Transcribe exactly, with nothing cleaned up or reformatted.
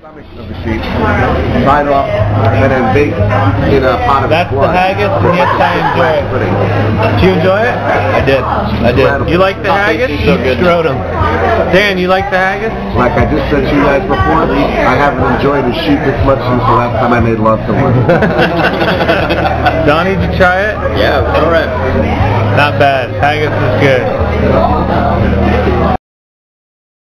stomach of the sheep, fried off, and then baked in a pot of That's blood. the haggis, and yes, I enjoy it. Pudding. Did you enjoy it? I did. I did. You like the haggis? So good. Scrotum. Dan, you like the haggis? Like I just said to you guys before, I haven't enjoyed a sheep this much since the last time I made love to one. Donny, did you try it? Yeah, all right. Not bad. Haggis is good.